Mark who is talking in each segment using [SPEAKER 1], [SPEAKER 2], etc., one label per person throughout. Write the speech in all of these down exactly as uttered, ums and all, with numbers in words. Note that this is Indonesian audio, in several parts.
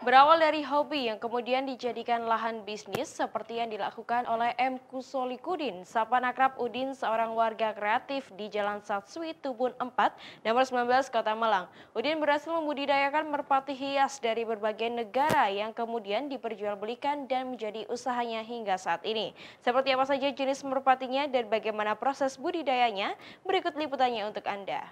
[SPEAKER 1] Berawal dari hobi yang kemudian dijadikan lahan bisnis seperti yang dilakukan oleh M. Kusolikudin, sapa akrab Udin, seorang warga kreatif di Jalan Satsui, Tubun empat, nomor sembilan belas, Kota Malang. Udin berhasil membudidayakan merpati hias dari berbagai negara yang kemudian diperjualbelikan dan menjadi usahanya hingga saat ini. Seperti apa saja jenis merpatinya dan bagaimana proses budidayanya? Berikut liputannya untuk Anda.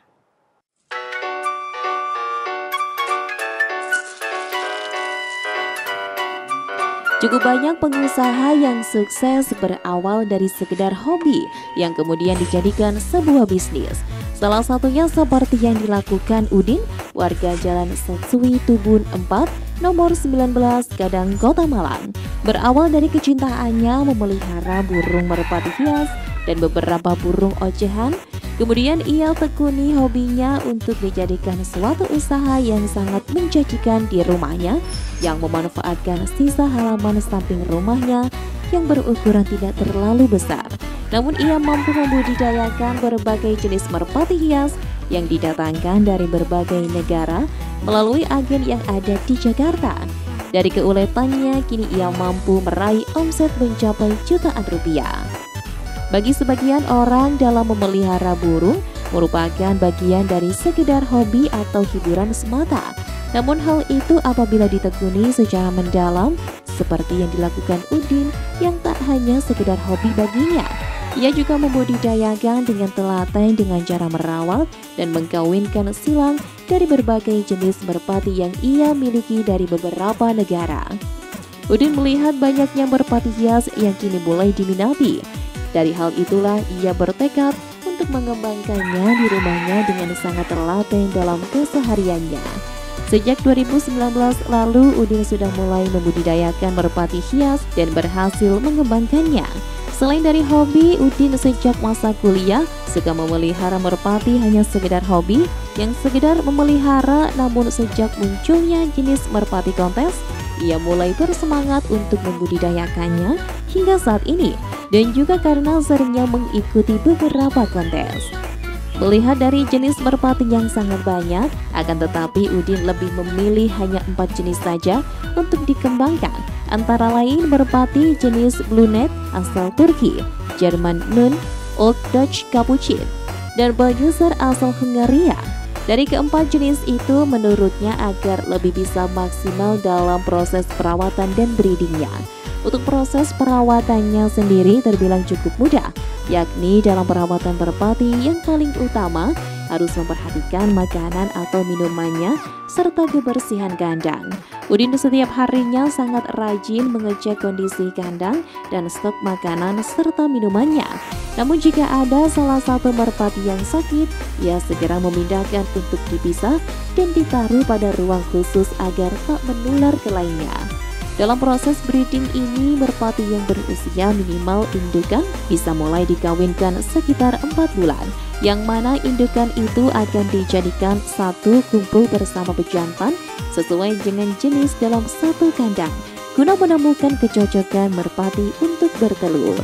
[SPEAKER 2] Cukup banyak pengusaha yang sukses berawal dari sekedar hobi yang kemudian dijadikan sebuah bisnis. Salah satunya seperti yang dilakukan Udin, warga Jalan Satsui, Tubun empat, nomor sembilan belas, Gadang, Kota Malang. Berawal dari kecintaannya memelihara burung merpati hias dan beberapa burung ocehan, kemudian ia tekuni hobinya untuk dijadikan suatu usaha yang sangat menjanjikan di rumahnya, yang memanfaatkan sisa halaman samping rumahnya yang berukuran tidak terlalu besar. Namun ia mampu membudidayakan berbagai jenis merpati hias yang didatangkan dari berbagai negara melalui agen yang ada di Jakarta. Dari keuletannya, kini ia mampu meraih omset mencapai jutaan rupiah. Bagi sebagian orang, dalam memelihara burung merupakan bagian dari sekedar hobi atau hiburan semata. Namun hal itu apabila ditekuni secara mendalam seperti yang dilakukan Udin, yang tak hanya sekedar hobi baginya. Ia juga membudidayakan dengan telaten dengan cara merawat dan mengkawinkan silang dari berbagai jenis merpati yang ia miliki dari beberapa negara. Udin melihat banyaknya merpati hias yang kini mulai diminati. Dari hal itulah ia bertekad untuk mengembangkannya di rumahnya dengan sangat telaten dalam kesehariannya. Sejak dua ribu sembilan belas lalu, Udin sudah mulai membudidayakan merpati hias dan berhasil mengembangkannya. Selain dari hobi, Udin sejak masa kuliah suka memelihara merpati hanya sekedar hobi yang sekedar memelihara, namun sejak munculnya jenis merpati kontes, ia mulai bersemangat untuk membudidayakannya hingga saat ini, dan juga karena seringnya mengikuti beberapa kontes. Melihat dari jenis merpati yang sangat banyak, akan tetapi Udin lebih memilih hanya empat jenis saja untuk dikembangkan, antara lain merpati jenis Blue Net asal Turki, German Nun, Old Dutch Capuchin, dan Belgiser asal Hungaria. Dari keempat jenis itu, menurutnya agar lebih bisa maksimal dalam proses perawatan dan breedingnya. Untuk proses perawatannya sendiri terbilang cukup mudah, yakni dalam perawatan merpati yang paling utama harus memperhatikan makanan atau minumannya serta kebersihan kandang. Udin setiap harinya sangat rajin mengecek kondisi kandang dan stok makanan serta minumannya. Namun jika ada salah satu merpati yang sakit, ia segera memindahkan untuk dipisah dan ditaruh pada ruang khusus agar tak menular ke lainnya. Dalam proses breeding ini, merpati yang berusia minimal indukan bisa mulai dikawinkan sekitar empat bulan, yang mana indukan itu akan dijadikan satu kumpul bersama pejantan sesuai dengan jenis dalam satu kandang, guna menemukan kecocokan merpati untuk bertelur.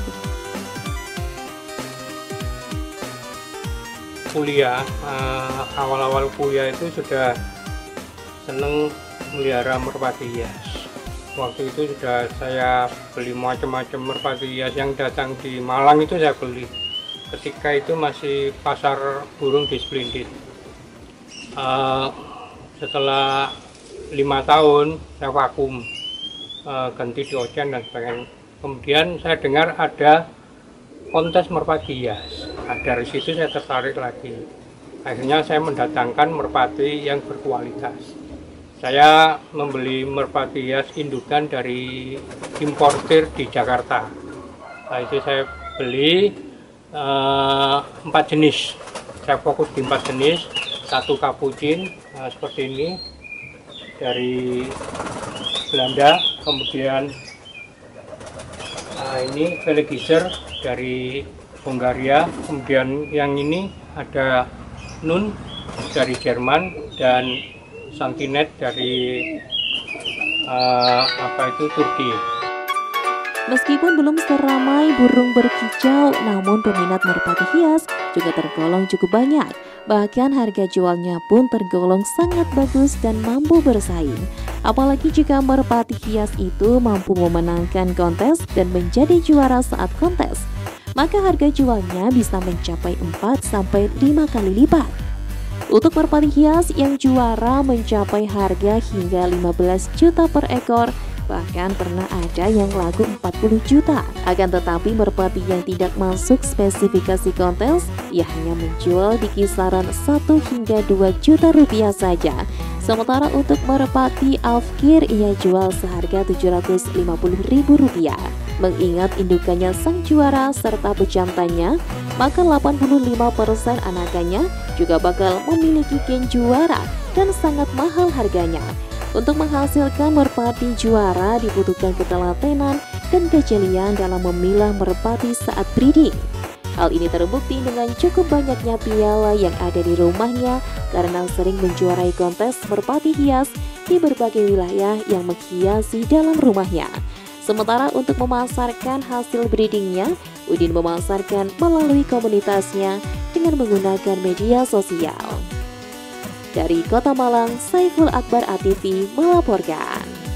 [SPEAKER 3] Kuliah, uh, awal-awal kuliah itu sudah seneng melihara merpati hias. Waktu itu sudah saya beli macam-macam merpati hias yang datang di Malang, itu saya beli. Ketika itu masih pasar burung di Splendid. Uh, setelah lima tahun saya vakum, uh, ganti di Ocean dan sebagainya. Kemudian saya dengar ada kontes merpati hias. Nah, dari situ saya tertarik lagi. Akhirnya saya mendatangkan merpati yang berkualitas. Saya membeli merpati hias indukan dari importir di Jakarta. Nah, itu saya beli uh, empat jenis. Saya fokus di empat jenis. Satu Capuchin, nah, seperti ini, dari Belanda. Kemudian nah, ini Belgiser dari Hungaria. Kemudian yang ini ada Nun dari Jerman dan Santinet dari uh, apa itu Turki.
[SPEAKER 2] Meskipun belum seramai burung berkicau, namun peminat merpati hias juga tergolong cukup banyak. Bahkan harga jualnya pun tergolong sangat bagus dan mampu bersaing. Apalagi jika merpati hias itu mampu memenangkan kontes dan menjadi juara saat kontes, maka harga jualnya bisa mencapai empat sampai lima kali lipat. Untuk merpati hias yang juara mencapai harga hingga lima belas juta per ekor, bahkan pernah ada yang laku empat puluh juta. Akan tetapi merpati yang tidak masuk spesifikasi kontes, ia hanya menjual di kisaran satu hingga dua juta rupiah saja. Sementara untuk merpati Alfkir ia jual seharga tujuh ratus lima puluh ribu rupiah. Mengingat indukannya sang juara serta bejantannya, maka delapan puluh lima persen anakannya juga bakal memiliki gen juara dan sangat mahal harganya. Untuk menghasilkan merpati juara dibutuhkan ketelatenan dan kejelian dalam memilah merpati saat breeding. Hal ini terbukti dengan cukup banyaknya piala yang ada di rumahnya karena sering menjuarai kontes merpati hias di berbagai wilayah yang menghiasi dalam rumahnya. Sementara untuk memasarkan hasil breedingnya, Udin memasarkan melalui komunitasnya dengan menggunakan media sosial. Dari Kota Malang, Saiful Akbar A T V melaporkan.